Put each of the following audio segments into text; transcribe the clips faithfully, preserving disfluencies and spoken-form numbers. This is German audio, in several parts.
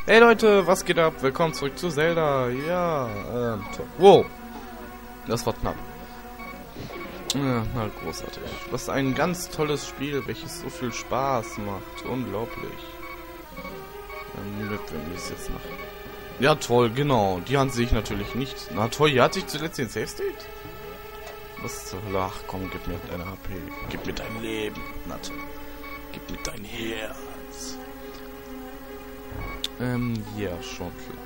Hey Leute, was geht ab? Willkommen zurück zu Zelda. Ja, ähm, toll. Wow. Das war knapp. Ja, na, großartig. Das ist ein ganz tolles Spiel, welches so viel Spaß macht. Unglaublich. Dann wir es jetzt noch. Ja, toll, genau. Die Hand sehe ich natürlich nicht. Na toll, hier hatte ich zuletzt den Safe State? Was zur Hölle? Ach komm, gib mir deine H P. Gib mir dein Leben. Na toll. Gib mir dein Herz. Ähm, ja, schon klar.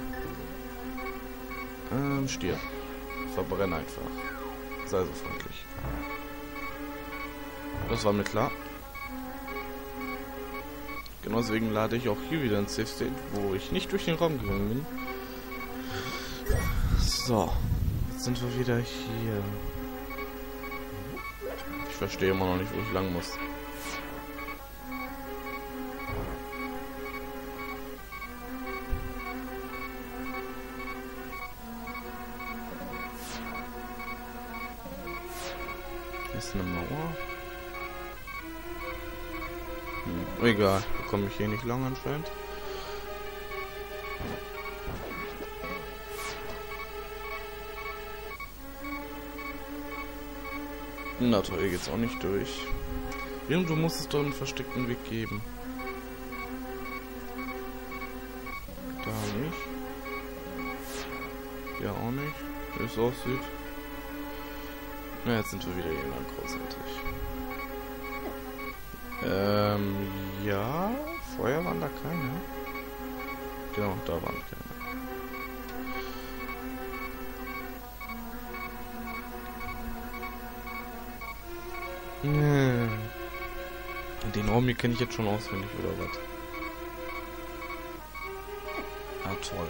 Ähm, stirb. Verbrenn einfach. Sei so freundlich. Das war mir klar. Genau deswegen lade ich auch hier wieder ein Safe State, wo ich nicht durch den Raum gegangen bin. So. Jetzt sind wir wieder hier. Ich verstehe immer noch nicht, wo ich lang muss. Ist eine Mauer. Hm, egal, da komme ich hier nicht lang anscheinend. Na toll, hier geht's auch nicht durch. Irgendwo muss es doch einen versteckten Weg geben. Da nicht. Ja auch nicht, wie es aussieht. Na, jetzt sind wir wieder hier lang, großartig. Ähm, ja, vorher waren da keine. Genau, da waren keine. Nee. Den Raum hier kenne ich jetzt schon auswendig, oder was? Ah, toll.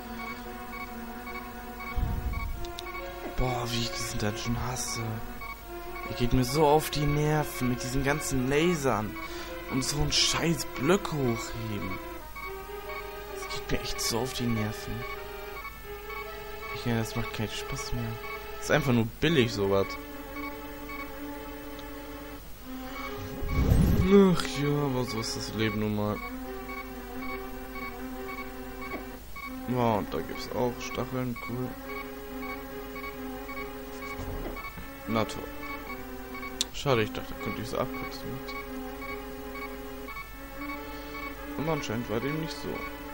Boah, wie ich diesen Dungeon hasse. Er geht mir so auf die Nerven mit diesen ganzen Lasern und so einen scheiß Blöcke hochheben. Das geht mir echt so auf die Nerven. Ich meine, das macht keinen Spaß mehr. Das ist einfach nur billig, sowas. Ach ja, aber so ist das Leben nun mal. Wow, und da gibt's auch Stacheln, cool. Na toll. Schade, ich dachte, da könnte ich so abkürzen mit. Aber anscheinend war dem nicht so.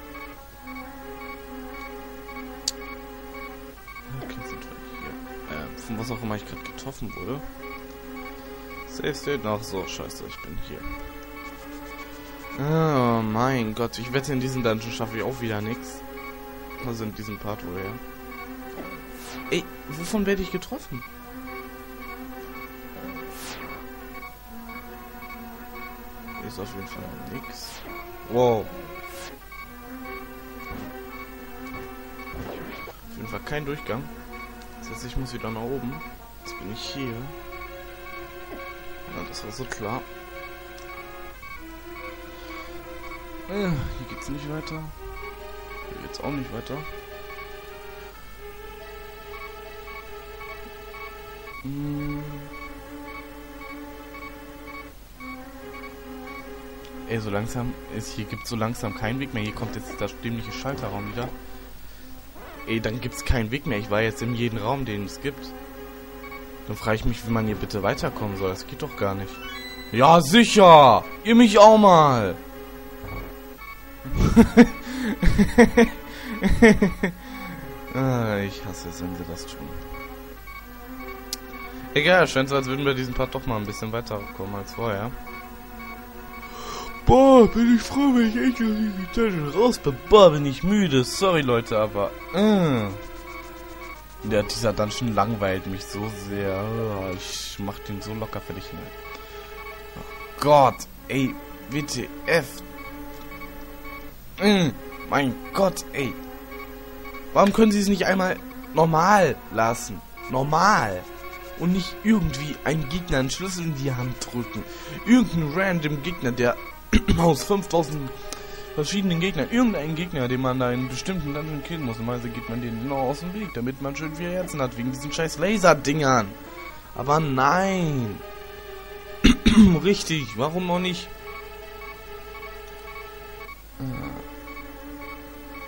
Okay, sind wir hier. Äh, von was auch immer ich gerade getroffen wurde. Safe State. Ach so, scheiße, ich bin hier. Oh mein Gott, ich wette, in diesem Dungeon schaffe ich auch wieder nichts. Also in diesem Part woher. Ey, wovon werde ich getroffen? Hier ist auf jeden Fall nix. Wow. Auf jeden Fall kein Durchgang. Das heißt, ich muss wieder nach oben. Jetzt bin ich hier. Ja, das war so klar. Äh, hier geht's nicht weiter. Hier geht's auch nicht weiter. Hm. Ey, so langsam ist hier gibt so langsam keinen Weg mehr. Hier kommt jetzt der dämliche Schalterraum wieder. Ey, dann gibt's keinen Weg mehr. Ich war jetzt in jedem Raum, den es gibt. Dann frage ich mich, wie man hier bitte weiterkommen soll. Das geht doch gar nicht. Ja, sicher! Ihr mich auch mal! ah, ich hasse es, wenn sie das tun. Egal, scheint so, als würden wir diesen Part doch mal ein bisschen weiterkommen als vorher. Boah, bin ich froh, wenn ich echt aus diesem Dungeon raus bin. Boah, bin ich müde. Sorry, Leute, aber... Äh. Der, dieser Dungeon langweilt mich so sehr. Ich mach den so locker für dich hin. Oh Gott, ey, W T F. Mm, mein Gott, ey. Warum können sie es nicht einmal normal lassen? Normal. Und nicht irgendwie einen Gegner einen Schlüssel in die Hand drücken. Irgendein random Gegner, der aus fünftausend verschiedenen Gegnern, irgendeinen Gegner, den man da in bestimmten Dungeon killen muss. Normalerweise geht man den genau aus dem Weg, damit man schön vier Herzen hat, wegen diesen scheiß Laserdingern. Aber nein. Richtig, warum noch nicht?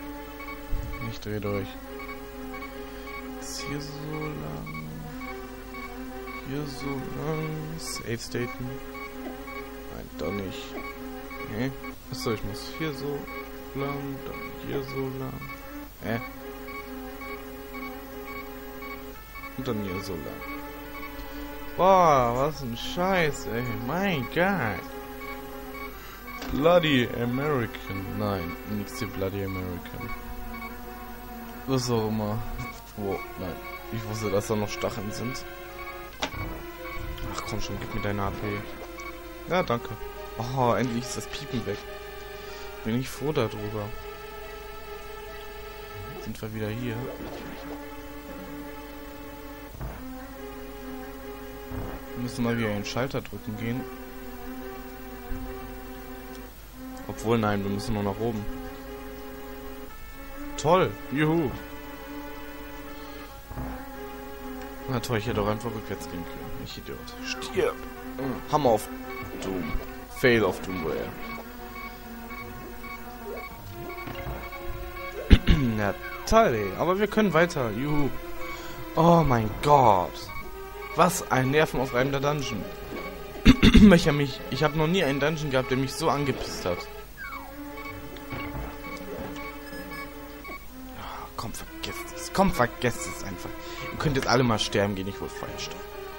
dreh durch. Ist hier so lang. Hier so lang. Save Staten. Nein, doch nicht. Hä? Achso, ich muss hier so lang, dann hier so lang. Hä? Und dann hier so lang. Boah, was ein Scheiß, ey. Mein Gott. Bloody American. Nein, nichts hier Bloody American. Was auch immer. Oh, nein. Ich wusste, dass da noch Stacheln sind. Ach komm schon, gib mir deine A P. Ja, danke. Oh, endlich ist das Piepen weg. Bin ich froh darüber. Jetzt sind wir wieder hier. Wir müssen mal wieder den Schalter drücken gehen. Obwohl, nein, wir müssen nur nach oben. Toll, juhu. Na toll, ich hätte auch einfach rückwärts gehen können. Ich Idiot. Stirb. Mhm. Hammer auf Doom. Fail of Doomware. Na toll, ey. Aber wir können weiter. Juhu. Oh mein Gott. Was ein nervenaufreibender Dungeon. ich hab mich, ich habe noch nie einen Dungeon gehabt, der mich so angepisst hat. Oh, komm, vergesst es. Komm, vergesst es einfach. Ihr könnt jetzt alle mal sterben gehen, ich wohl Feuerstoff.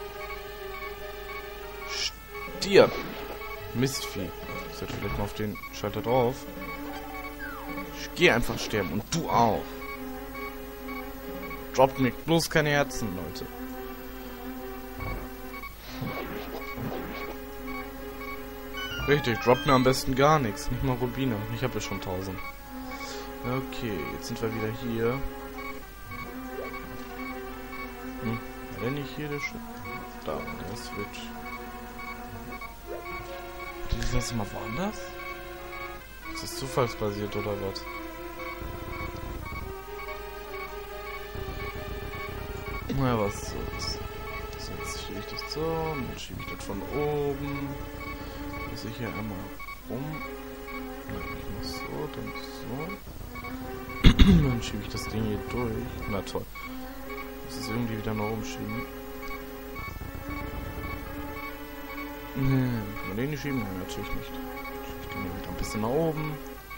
Stirb! Mistvieh. Ich sollte vielleicht mal auf den Schalter drauf. Ich gehe einfach sterben. Und du auch. Droppt mir bloß keine Herzen, Leute. Richtig, droppt mir am besten gar nichts. Nicht mal Rubine. Ich habe ja schon tausend. Okay, jetzt sind wir wieder hier. Hm, war der nicht hier, der Sch... Da, der Switch. Ist das immer woanders? Ist das zufallsbasiert oder was? Naja, was soll's. So, jetzt schiebe ich das so, und dann schiebe ich das von oben. Muss ich hier einmal rum. Nein, ich muss so, dann so. Dann schiebe ich das Ding hier durch. Na toll. Muss es irgendwie wieder nach oben schieben. Hm, kann man den nicht schieben? Nein, natürlich nicht. Ich den hier wieder ein bisschen nach oben.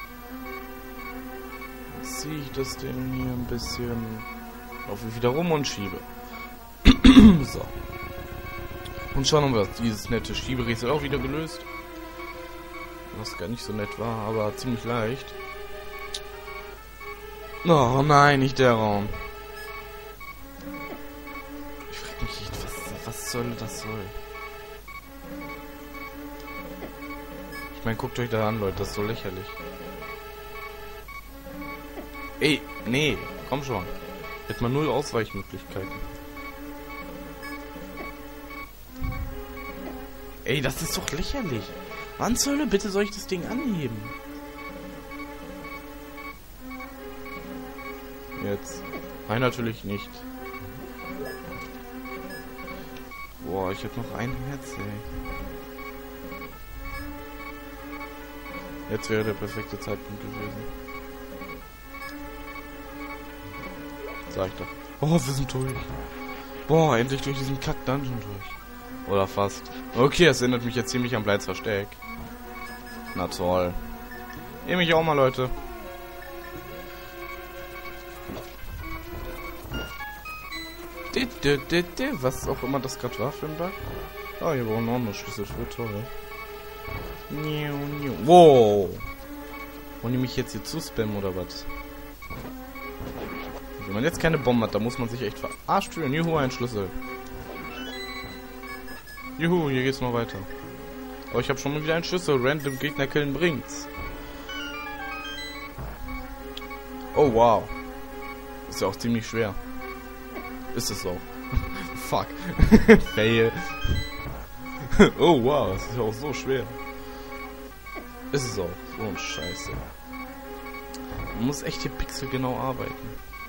Dann ziehe ich das Ding hier ein bisschen. Laufe ich wieder rum und schiebe. So. Und schauen wir, dass dieses nette Schieberätsel auch wieder gelöst. Was gar nicht so nett war, aber ziemlich leicht. Oh nein, nicht der Raum. Ich frage mich nicht, was, was soll das soll. Ich meine, guckt euch da an, Leute, das ist so lächerlich. Ey, nee, komm schon. Hätte man null Ausweichmöglichkeiten. Ey, das ist doch lächerlich. Wann zur Hölle bitte soll ich das Ding anheben? Jetzt. Nein, natürlich nicht. Boah, ich hätte noch ein Herz, ey. Jetzt wäre der perfekte Zeitpunkt gewesen. Sag ich doch. Oh, wir sind durch. Boah, endlich durch diesen Kack-Dungeon durch. Oder fast. Okay, das erinnert mich jetzt ziemlich an Bleids Versteck. Na toll. Nehme ich auch mal, Leute. Was auch immer das gerade war für ein Bug. Ah, hier brauchen wir noch eine Schlüssel für. Toll. Wow. Wollen die mich jetzt hier zu spammen oder was? Wenn man jetzt keine Bombe hat, da muss man sich echt verarscht fühlen. Juhu, ein Schlüssel. Juhu, hier geht's noch weiter. Aber ich habe schon mal wieder einen Schlüssel. Random Gegner killen bringt's. Oh, wow. Ist ja auch ziemlich schwer. Ist es auch. Fuck. Fail. Oh, wow. Das ist ja auch so schwer. Ist es auch. So ein Scheiße. Man muss echt hier pixelgenau arbeiten.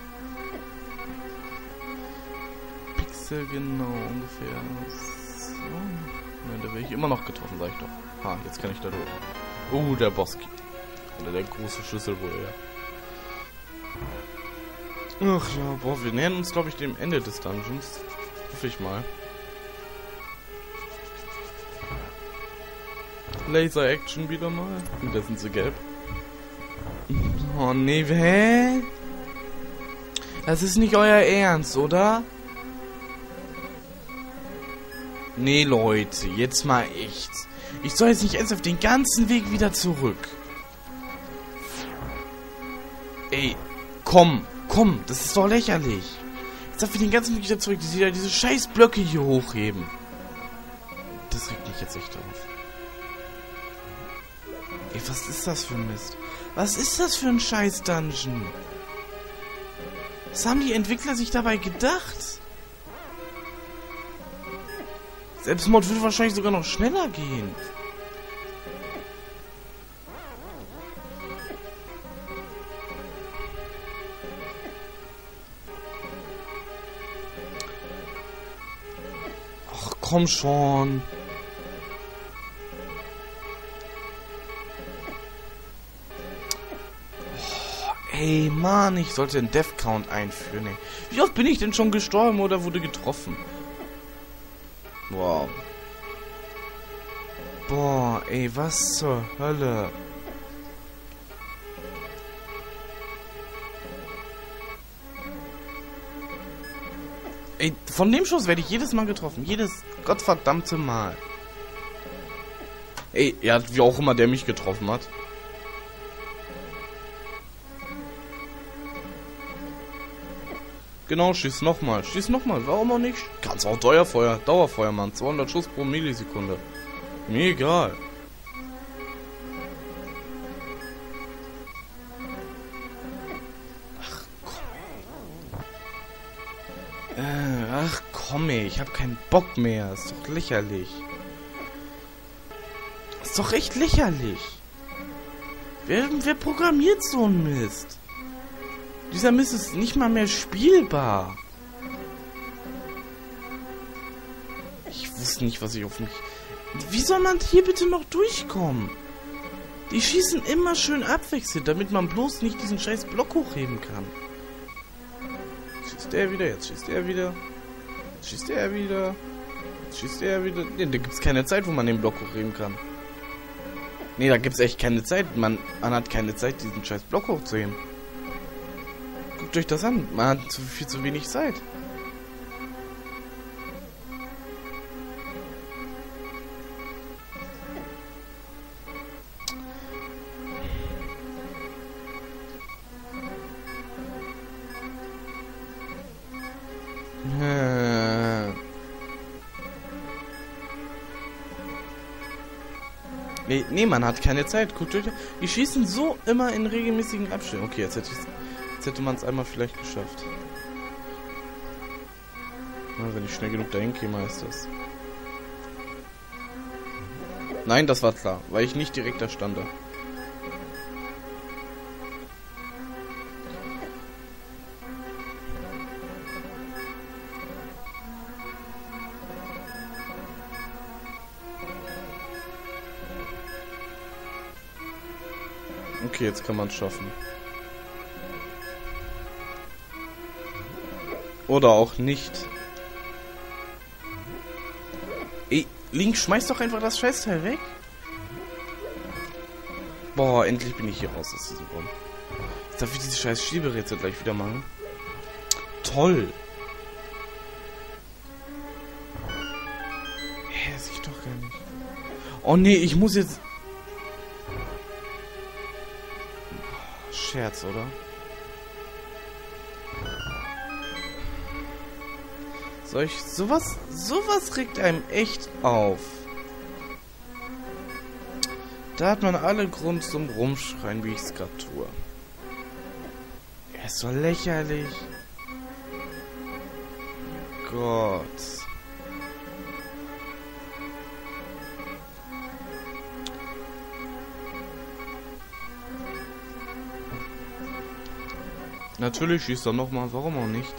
Pixelgenau ungefähr. So. Nein, da wäre ich immer noch getroffen, sag ich doch. Ha, jetzt kann ich da durch. Oh, der Boss. Oder der große Schlüssel wohl, ja. Ach ja, boah, wir nähern uns, glaube ich, dem Ende des Dungeons. Hoffe ich mal. Laser Action wieder mal. Und da sind sie gelb. Oh nee, hä? Das ist nicht euer Ernst, oder? Nee, Leute, jetzt mal echt. Ich soll jetzt nicht ernsthaft den ganzen Weg wieder zurück. Ey, komm, komm, das ist doch lächerlich. Jetzt darf ich den ganzen Weg wieder zurück, die wieder diese scheiß Blöcke hier hochheben. Das regt mich jetzt echt auf. Ey, was ist das für ein Mist? Was ist das für ein scheiß Dungeon? Was haben die Entwickler sich dabei gedacht? Selbstmord würde wahrscheinlich sogar noch schneller gehen. Ach, komm schon. Ey, Mann, ich sollte einen Death Count einführen, ey. Wie oft bin ich denn schon gestorben oder wurde getroffen? Wow. Boah, ey, was zur Hölle? Ey, von dem Schuss werde ich jedes Mal getroffen. Jedes gottverdammte Mal. Ey, er hat wie auch immer der mich getroffen hat. Genau, schieß nochmal. Schieß nochmal. Warum auch nicht? Kannst auch Dauerfeuer. Dauerfeuer, Mann. zweihundert Schuss pro Millisekunde. Mir egal. Ach komm, ey. Äh, ach komm, ey. Ich hab keinen Bock mehr. Ist doch lächerlich. Ist doch echt lächerlich. Wer, wer programmiert so einen Mist? Dieser Mist ist nicht mal mehr spielbar. Ich wusste nicht, was ich auf mich... Wie soll man hier bitte noch durchkommen? Die schießen immer schön abwechselnd, damit man bloß nicht diesen scheiß Block hochheben kann. Jetzt schießt der wieder, jetzt schießt der wieder. Jetzt schießt der wieder. Jetzt schießt der wieder. Ne, da gibt es keine Zeit, wo man den Block hochheben kann. Ne, da gibt es echt keine Zeit. Man, man hat keine Zeit, diesen scheiß Block hochzuheben. Guckt euch das an. Man hat zu, viel zu wenig Zeit. Äh. Nee, nee, man hat keine Zeit. Guckt euch. Die schießen so immer in regelmäßigen Abständen. Okay, jetzt hätte ich Jetzt hätte man es einmal vielleicht geschafft. Ja, wenn ich schnell genug dahin käme, heißt das. Nein, das war klar, weil ich nicht direkt da stand. Okay, jetzt kann man es schaffen. Oder auch nicht. Ey, Link, schmeiß doch einfach das Scheißteil weg. Boah, endlich bin ich hier raus aus diesem Raum. Jetzt darf ich diese scheiß Schieberätsel gleich wieder machen. Toll. Hä, das sehe ich doch gar nicht. Oh nee, ich muss jetzt... Scherz, oder? Solch, sowas, sowas regt einem echt auf. Da hat man alle Grund zum Rumschreien, wie ich es gerade tue. Er ist so lächerlich. Gott. Natürlich schießt er nochmal, warum auch nicht?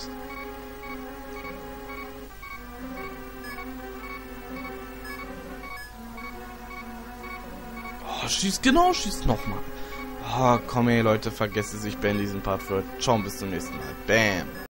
Oh, schießt, genau, schießt nochmal. Oh, komm ey Leute, vergesst es, ich beende diesen Part für. Ciao, bis zum nächsten Mal. Bam.